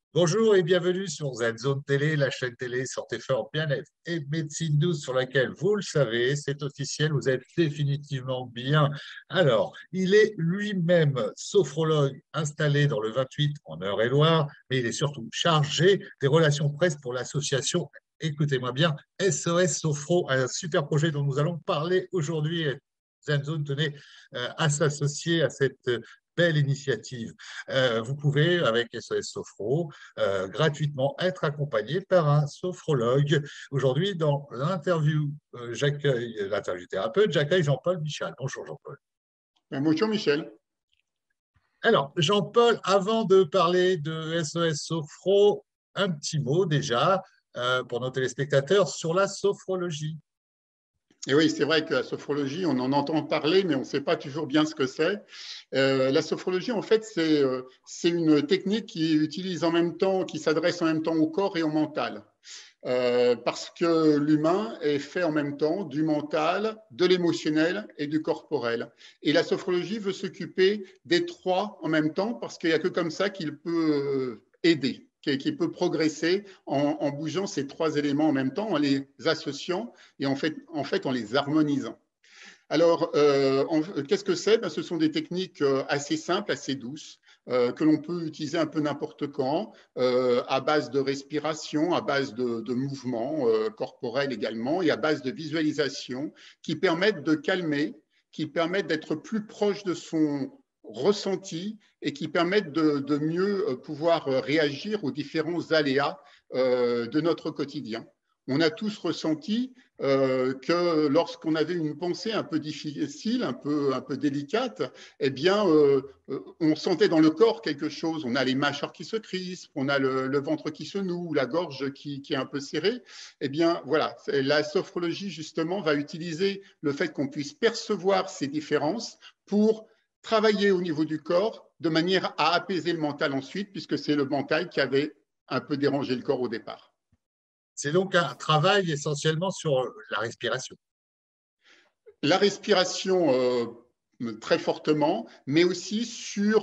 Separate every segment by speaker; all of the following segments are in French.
Speaker 1: Bonjour et bienvenue sur Zone Télé, la chaîne télé Santé Fort Bien-être et Médecine Douce sur laquelle, vous le savez, c'est officiel, vous êtes définitivement bien. Alors, il est lui-même sophrologue installé dans le 28 en Eure-et-Loire, mais il est surtout chargé des relations presse pour l'association, écoutez-moi bien, SOS Sophro, un super projet dont nous allons parler aujourd'hui. ZenZone tenait à s'associer à cette belle initiative. Vous pouvez, avec SOS Sophro, gratuitement être accompagné par un sophrologue. Aujourd'hui, dans l'interview, l'interview thérapeute, j'accueille Jean-Paul Michal. Bonjour Jean-Paul.
Speaker 2: Bonjour Michel.
Speaker 1: Alors, Jean-Paul, avant de parler de SOS Sophro, un petit mot déjà pour nos téléspectateurs sur la sophrologie.
Speaker 2: Et oui, c'est vrai que la sophrologie, on en entend parler, mais on ne sait pas toujours bien ce que c'est. La sophrologie, en fait, c'est une technique qui utilise en même temps, qui s'adresse en même temps au corps et au mental. Parce que l'humain est fait en même temps du mental, de l'émotionnel et du corporel. Et la sophrologie veut s'occuper des trois en même temps parce qu'il n'y a que comme ça qu'il peut aider, qu'il peut progresser en bougeant ces trois éléments en même temps, en les associant et en fait en les harmonisant. Alors, qu'est-ce que c'est? Ce sont des techniques assez simples, assez douces, que l'on peut utiliser un peu n'importe quand, à base de respiration, à base de mouvements corporels également, et à base de visualisation, qui permettent de calmer, qui permettent d'être plus proche de son ressenti et qui permettent de mieux pouvoir réagir aux différents aléas de notre quotidien. On a tous ressenti que lorsqu'on avait une pensée un peu difficile, un peu délicate, eh bien, on sentait dans le corps quelque chose. On a les mâchoires qui se crispent, on a le ventre qui se noue, la gorge qui est un peu serrée. Eh bien, voilà, la sophrologie, justement, va utiliser le fait qu'on puisse percevoir ces différences pour travailler au niveau du corps de manière à apaiser le mental ensuite, puisque c'est le mental qui avait un peu dérangé le corps au départ.
Speaker 1: C'est donc un travail essentiellement sur la respiration.
Speaker 2: La respiration très fortement, mais aussi sur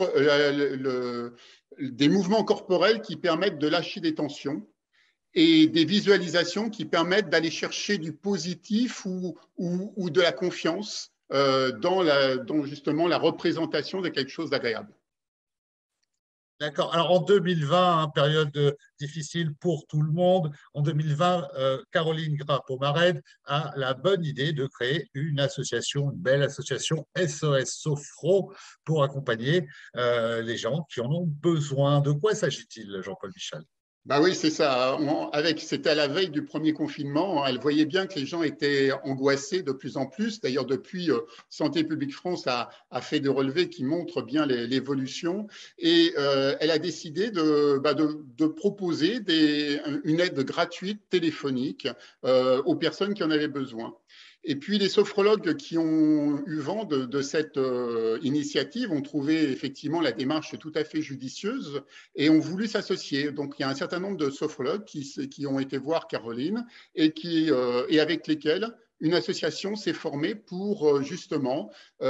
Speaker 2: des mouvements corporels qui permettent de lâcher des tensions et des visualisations qui permettent d'aller chercher du positif ou de la confiance dans justement la représentation de quelque chose d'agréable.
Speaker 1: D'accord. Alors en 2020, hein, période difficile pour tout le monde, en 2020, Caroline Grapp-Pomarède a la bonne idée de créer une association, une belle association SOS Sophro pour accompagner les gens qui en ont besoin. De quoi s'agit-il, Jean-Paul Michal?
Speaker 2: Bah oui, c'est ça. C'était à la veille du premier confinement. Elle voyait bien que les gens étaient angoissés de plus en plus. D'ailleurs, depuis, Santé publique France a fait des relevés qui montrent bien l'évolution. Et elle a décidé de proposer une aide gratuite téléphonique aux personnes qui en avaient besoin. Et puis, les sophrologues qui ont eu vent de cette initiative ont trouvé effectivement la démarche tout à fait judicieuse et ont voulu s'associer. Donc, il y a un certain nombre de sophrologues qui ont été voir Caroline et avec lesquels une association s'est formée pour justement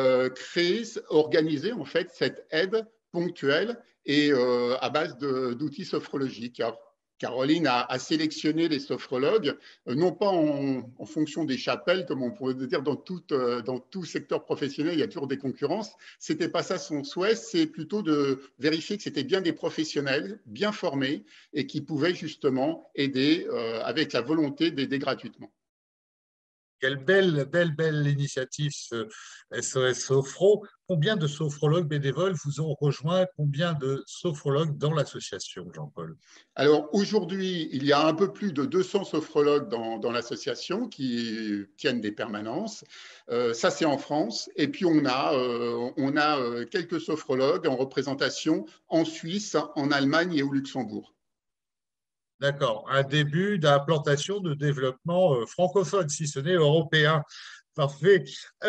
Speaker 2: organiser en fait cette aide ponctuelle et à base d'outils sophrologiques. Alors, Caroline a sélectionné les sophrologues, non pas en fonction des chapelles, comme on pourrait dire dans tout secteur professionnel, il y a toujours des concurrences. C'était pas ça son souhait, c'est plutôt de vérifier que c'était bien des professionnels, bien formés, et qui pouvaient justement aider avec la volonté d'aider gratuitement.
Speaker 1: Quelle belle initiative, ce SOS Sophro. Combien de sophrologues bénévoles vous ont rejoint? Combien de sophrologues dans l'association, Jean-Paul?
Speaker 2: Alors aujourd'hui, il y a un peu plus de 200 sophrologues dans l'association qui tiennent des permanences. Ça, c'est en France. Et puis, on a quelques sophrologues en représentation en Suisse, en Allemagne et au Luxembourg.
Speaker 1: D'accord. Un début d'implantation de développement francophone, si ce n'est européen. Parfait.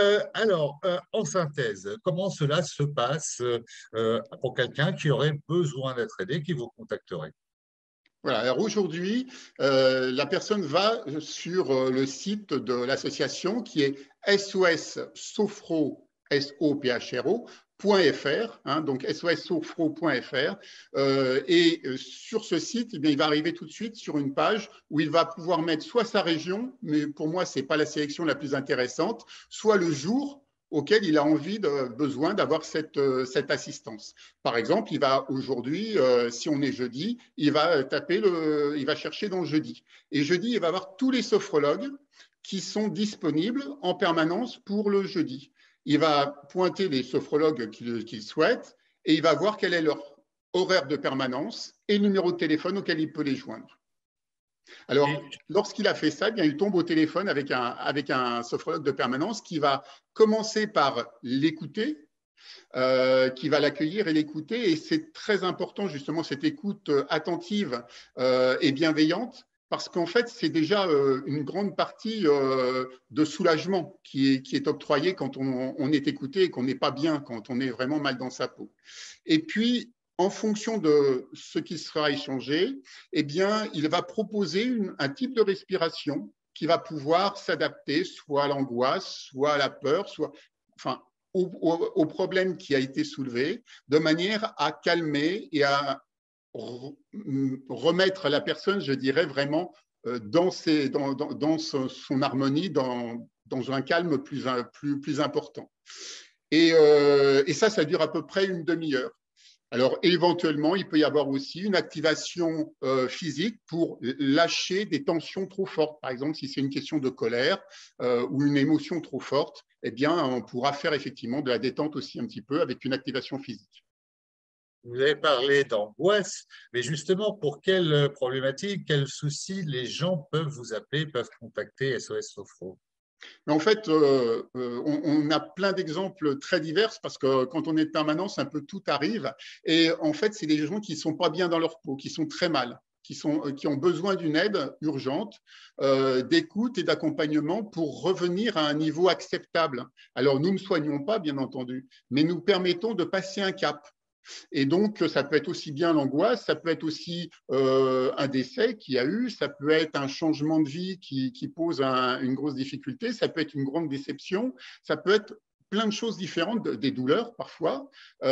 Speaker 1: En synthèse, comment cela se passe pour quelqu'un qui aurait besoin d'être aidé, qui vous contacterait?
Speaker 2: Voilà. Alors aujourd'hui, la personne va sur le site de l'association qui est SOS Sophro, SOPHRO, .fr, donc sossofro.fr. Et sur ce site, eh bien, il va arriver tout de suite sur une page où il va pouvoir mettre soit sa région, mais pour moi, ce n'est pas la sélection la plus intéressante, soit le jour auquel il a besoin d'avoir cette assistance. Par exemple, il va aujourd'hui, si on est jeudi, il va il va chercher dans jeudi. Et jeudi, il va avoir tous les sophrologues qui sont disponibles en permanence pour le jeudi. Il va pointer les sophrologues qu'il souhaite et il va voir quel est leur horaire de permanence et le numéro de téléphone auquel il peut les joindre. Alors, lorsqu'il a fait ça, eh bien, il tombe au téléphone avec un sophrologue de permanence qui va commencer par l'écouter, qui va l'accueillir et l'écouter. Et c'est très important, justement, cette écoute attentive et bienveillante, parce qu'en fait, c'est déjà une grande partie de soulagement qui est octroyée quand on est écouté et qu'on n'est pas bien, quand on est vraiment mal dans sa peau. Et puis, en fonction de ce qui sera échangé, eh bien, il va proposer un type de respiration qui va pouvoir s'adapter soit à l'angoisse, soit à la peur, enfin, au problème qui a été soulevé, de manière à calmer et à remettre la personne, je dirais, vraiment dans son harmonie, dans un calme plus important. Et ça dure à peu près une demi-heure. Alors, éventuellement, il peut y avoir aussi une activation physique pour lâcher des tensions trop fortes. Par exemple, si c'est une question de colère ou une émotion trop forte, eh bien, on pourra faire effectivement de la détente aussi un petit peu avec une activation physique.
Speaker 1: Vous avez parlé d'angoisse, mais justement, pour quelles problématiques, quels soucis les gens peuvent vous appeler, peuvent contacter SOS Sophro?
Speaker 2: Mais en fait, on a plein d'exemples très divers parce que quand on est de permanence, un peu tout arrive. Et en fait, c'est des gens qui ne sont pas bien dans leur peau, qui sont très mal, qui ont besoin d'une aide urgente, d'écoute et d'accompagnement pour revenir à un niveau acceptable. Alors, nous ne soignons pas, bien entendu, mais nous permettons de passer un cap. Et donc, ça peut être aussi bien l'angoisse, ça peut être aussi un décès qu'il y a eu, ça peut être un changement de vie qui pose une grosse difficulté, ça peut être une grande déception, ça peut être plein de choses différentes, des douleurs parfois.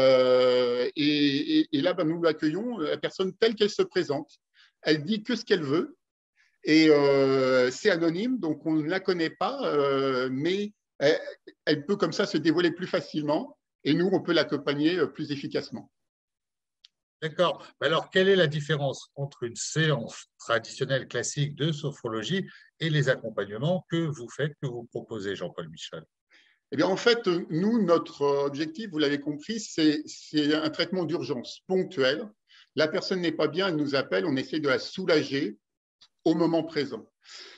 Speaker 2: Et là, ben, nous l'accueillons, la personne telle qu'elle se présente. Elle dit que ce qu'elle veut et c'est anonyme, donc on ne la connaît pas, mais elle peut comme ça se dévoiler plus facilement. Et nous, on peut l'accompagner plus efficacement.
Speaker 1: D'accord. Alors, quelle est la différence entre une séance traditionnelle classique de sophrologie et les accompagnements que vous faites, que vous proposez, Jean-Paul Michel?
Speaker 2: Eh bien, en fait, nous, notre objectif, vous l'avez compris, c'est un traitement d'urgence ponctuel. La personne n'est pas bien, elle nous appelle, on essaie de la soulager au moment présent.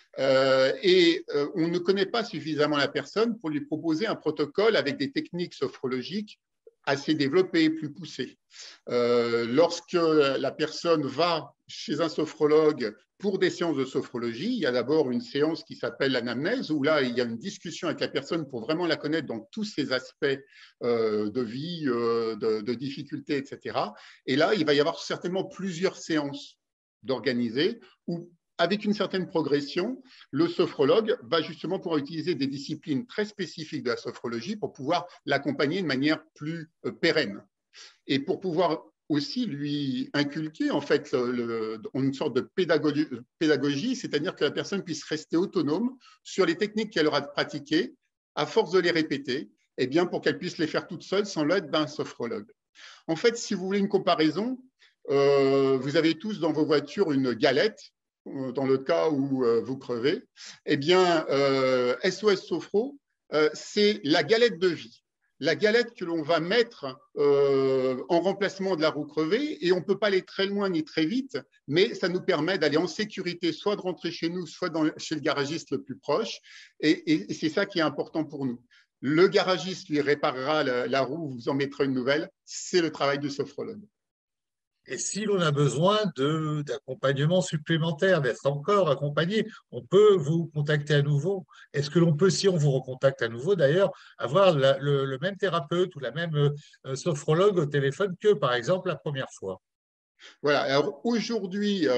Speaker 2: On ne connaît pas suffisamment la personne pour lui proposer un protocole avec des techniques sophrologiques assez développées, plus poussées. Lorsque la personne va chez un sophrologue pour des séances de sophrologie, il y a d'abord une séance qui s'appelle l'anamnèse, où là, il y a une discussion avec la personne pour vraiment la connaître dans tous ses aspects de vie, de difficultés, etc. Et là, il va y avoir certainement plusieurs séances d'organiser où avec une certaine progression, le sophrologue va justement pouvoir utiliser des disciplines très spécifiques de la sophrologie pour pouvoir l'accompagner de manière plus pérenne. Et pour pouvoir aussi lui inculquer en fait une sorte de pédagogie, c'est-à-dire que la personne puisse rester autonome sur les techniques qu'elle aura pratiquées, à force de les répéter, et bien pour qu'elle puisse les faire toute seule sans l'aide d'un sophrologue. En fait, si vous voulez une comparaison, vous avez tous dans vos voitures une galette dans le cas où vous crevez, eh bien, SOS Sophro, c'est la galette de vie. La galette que l'on va mettre en remplacement de la roue crevée, et on ne peut pas aller très loin ni très vite, mais ça nous permet d'aller en sécurité, soit de rentrer chez nous, soit chez le garagiste le plus proche, et c'est ça qui est important pour nous. Le garagiste lui réparera la roue, vous en mettra une nouvelle, c'est le travail du sophrologue.
Speaker 1: Et si l'on a besoin d'accompagnement supplémentaire, d'être encore accompagné, on peut vous contacter à nouveau. Est-ce que l'on peut, si on vous recontacte à nouveau d'ailleurs, avoir le même thérapeute ou la même sophrologue au téléphone que, par exemple, la première fois?
Speaker 2: Voilà. Alors aujourd'hui,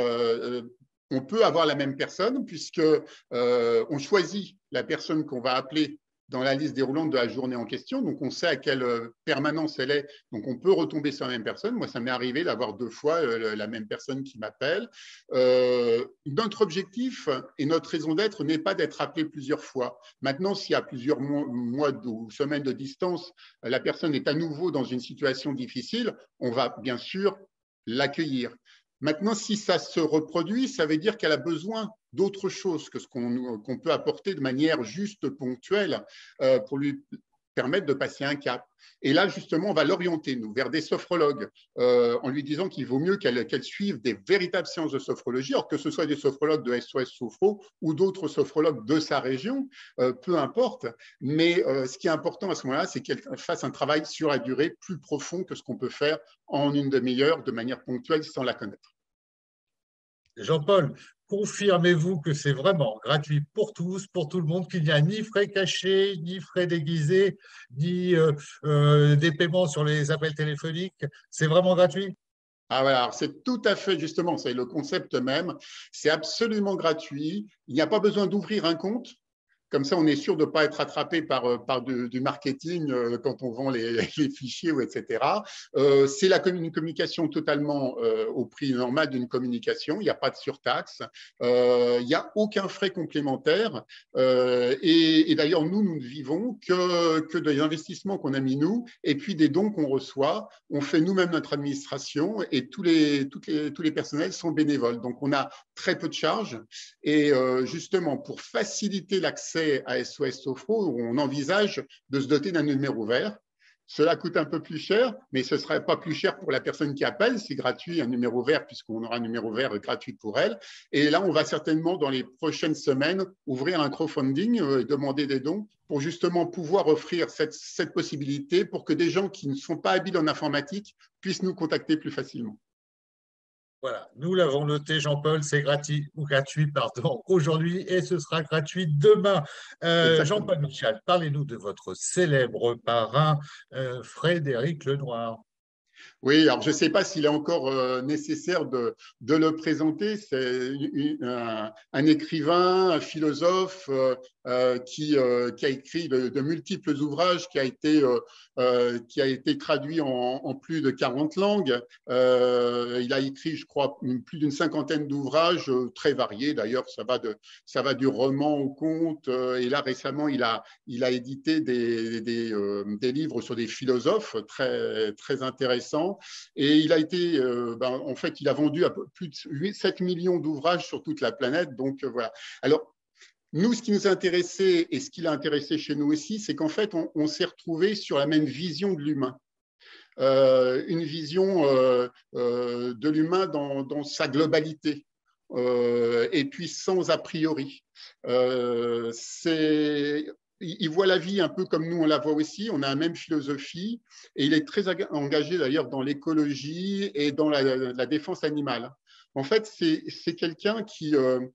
Speaker 2: on peut avoir la même personne puisque on choisit la personne qu'on va appeler dans la liste déroulante de la journée en question. Donc, on sait à quelle permanence elle est. Donc, on peut retomber sur la même personne. Moi, ça m'est arrivé d'avoir 2 fois la même personne qui m'appelle. Notre objectif et notre raison d'être n'est pas d'être appelé plusieurs fois. Maintenant, s'il y a plusieurs mois ou semaines de distance, la personne est à nouveau dans une situation difficile, on va bien sûr l'accueillir. Maintenant, si ça se reproduit, ça veut dire qu'elle a besoin d'autre chose que ce qu'on peut apporter de manière juste ponctuelle pour lui permettre de passer un cap. Et là, justement, on va l'orienter, nous, vers des sophrologues, en lui disant qu'il vaut mieux qu'elle suive des véritables séances de sophrologie, alors que ce soit des sophrologues de SOS Sophro ou d'autres sophrologues de sa région, peu importe. Mais ce qui est important à ce moment-là, c'est qu'elle fasse un travail sur la durée plus profond que ce qu'on peut faire en une demi-heure de manière ponctuelle sans la connaître.
Speaker 1: Jean-Paul, confirmez-vous que c'est vraiment gratuit pour tous, pour tout le monde, qu'il n'y a ni frais cachés, ni frais déguisés, ni des paiements sur les appels téléphoniques? C'est vraiment gratuit?
Speaker 2: Ah voilà, c'est tout à fait justement, c'est le concept même. C'est absolument gratuit. Il n'y a pas besoin d'ouvrir un compte. Comme ça, on est sûr de ne pas être attrapé par du marketing quand on vend les fichiers, ou etc. C'est une communication totalement au prix normal d'une communication. Il n'y a pas de surtaxe. Il n'y a aucun frais complémentaire. Et d'ailleurs, nous ne vivons que des investissements qu'on a mis nous et puis des dons qu'on reçoit. On fait nous-mêmes notre administration et tous les personnels sont bénévoles. Donc, on a très peu de charges. Et justement, pour faciliter l'accès à SOS Sophro, on envisage de se doter d'un numéro vert. Cela coûte un peu plus cher, mais ce ne serait pas plus cher pour la personne qui appelle. C'est gratuit, un numéro vert, puisqu'on aura un numéro vert gratuit pour elle. Et là, on va certainement, dans les prochaines semaines, ouvrir un crowdfunding et demander des dons pour justement pouvoir offrir cette possibilité pour que des gens qui ne sont pas habiles en informatique puissent nous contacter plus facilement.
Speaker 1: Voilà, nous l'avons noté, Jean-Paul, c'est gratuit, pardon, aujourd'hui et ce sera gratuit demain.
Speaker 2: Exactement.
Speaker 1: Jean-Paul Michel, parlez-nous de votre célèbre parrain, Frédéric Lenoir.
Speaker 2: Oui, alors je ne sais pas s'il est encore nécessaire de le présenter. C'est un écrivain, un philosophe qui a écrit de multiples ouvrages, qui a été traduit en plus de 40 langues. Il a écrit, je crois, plus d'une cinquantaine d'ouvrages très variés. D'ailleurs, ça va du roman au conte. Et là, récemment, il a édité des livres sur des philosophes très, très intéressants. Et il a été, en fait, il a vendu plus de 7 millions d'ouvrages sur toute la planète. Donc, voilà. Alors, nous, ce qui nous a intéressé et ce qui l'a intéressé chez nous aussi, c'est qu'en fait, on s'est retrouvé sur la même vision de l'humain. Une vision de l'humain dans sa globalité. Et puis sans a priori. Il voit la vie un peu comme nous on la voit aussi, on a la même philosophie, et il est très engagé d'ailleurs dans l'écologie et dans la défense animale. En fait, c'est quelqu'un qui,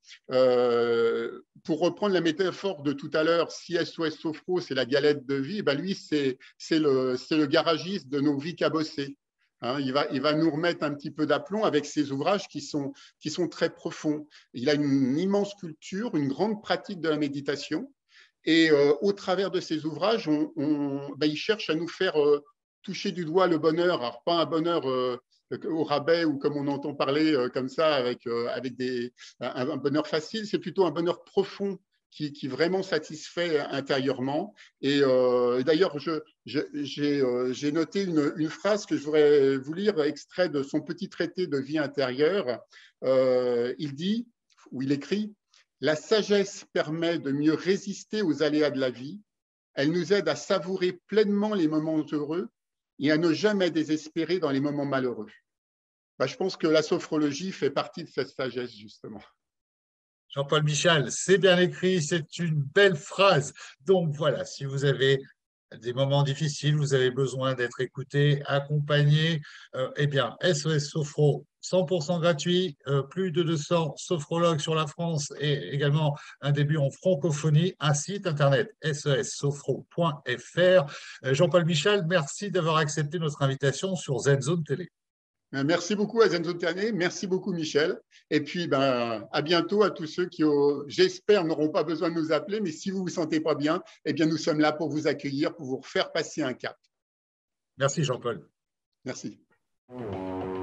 Speaker 2: pour reprendre la métaphore de tout à l'heure, si SOS Sophro, c'est la galette de vie, ben lui, c'est le garagiste de nos vies cabossées. Hein, il va nous remettre un petit peu d'aplomb avec ses ouvrages qui sont très profonds. Il a une immense culture, une grande pratique de la méditation. Et au travers de ses ouvrages, il cherche à nous faire toucher du doigt le bonheur. Alors, pas un bonheur au rabais ou comme on entend parler comme ça, avec un bonheur facile, c'est plutôt un bonheur profond qui vraiment satisfait intérieurement. Et d'ailleurs, j'ai noté une phrase que je voudrais vous lire, extrait de son petit traité de vie intérieure. Il dit, ou il écrit, la sagesse permet de mieux résister aux aléas de la vie. Elle nous aide à savourer pleinement les moments heureux et à ne jamais désespérer dans les moments malheureux. Je pense que la sophrologie fait partie de cette sagesse, justement.
Speaker 1: Jean-Paul Michel, c'est bien écrit, c'est une belle phrase. Donc voilà, si vous avez des moments difficiles, vous avez besoin d'être écouté, accompagné, eh bien, SOS Sophro, 100% gratuit, plus de 200 sophrologues sur la France et également un début en francophonie, un site internet sossophro.fr. Jean-Paul Michel, merci d'avoir accepté notre invitation sur ZenZone Télé.
Speaker 2: Merci beaucoup à Zenzo Terné, merci beaucoup Michel. Et puis à bientôt à tous ceux qui, j'espère, n'auront pas besoin de nous appeler, mais si vous ne vous sentez pas bien, eh bien nous sommes là pour vous accueillir, pour vous faire passer un cap.
Speaker 1: Merci Jean-Paul.
Speaker 2: Merci.